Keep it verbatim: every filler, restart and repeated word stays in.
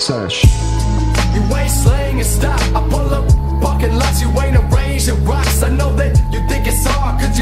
sesh. You ain't slaying and stop. I pull up parking lots, you ain't arranging rocks. I know that you think it's hard, cause